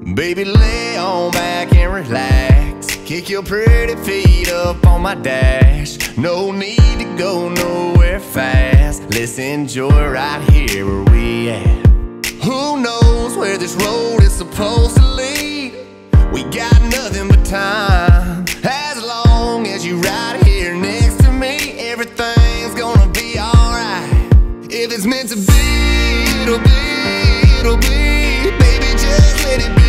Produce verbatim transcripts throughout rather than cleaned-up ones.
Baby, lay on back and relax. Kick your pretty feet up on my dash. No need to go nowhere fast. Let's enjoy right here where we at. Who knows where this road is supposed to lead? We got nothing but time. As long as you right here next to me, everything's gonna be alright. If it's meant to be, it'll be, it'll be. Baby, just let it be.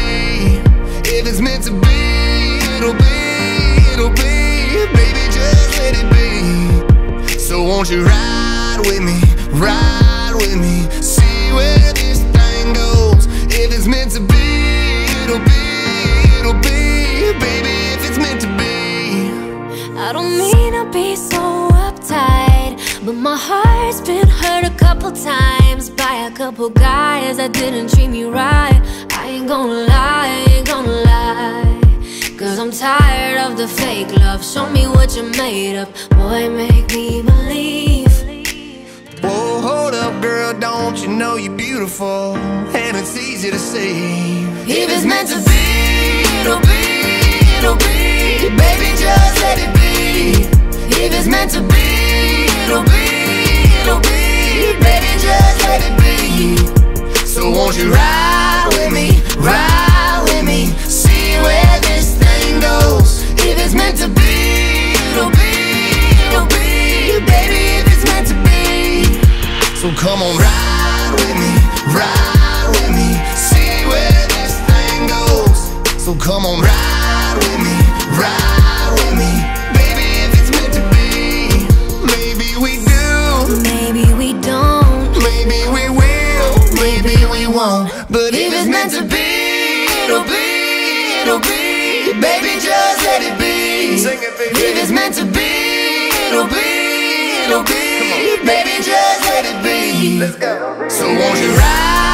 If it's meant to be, it'll be, it'll be. Baby, just let it be. So won't you ride with me, ride with me, see where this thing goes. If it's meant to be, it'll be, it'll be. Baby, if it's meant to be. I don't mean to be so uptight, but my heart's been hurt a couple times by a couple guys that didn't treat me right. I ain't gonna lie, I ain't gonna lie, cause I'm tired of the fake love. Show me what you're made of, boy, make me believe. Whoa, hold up, girl, don't you know you're beautiful? And it's easy to see. If it's meant to be, it'll be, it'll be. Baby, just let it be. If it's meant to be, it'll be, it'll be. Baby, just let it be. So won't you ride with me, ride with me, see where this thing goes. If it's meant to be, it'll be, it'll be. Baby, if it's meant to be. So come on, ride with me, ride with me, see where this thing goes. So come on, ride with me, ride with me. Baby, if it's meant to be. Maybe we do, maybe we don't, maybe we will, maybe we won't. But if it's meant to be, it'll be, it'll be. Baby, just let it be. Sing it, baby. If it's meant to be, it'll be, it'll be. Baby, just let it be. Let's go. So won't you ride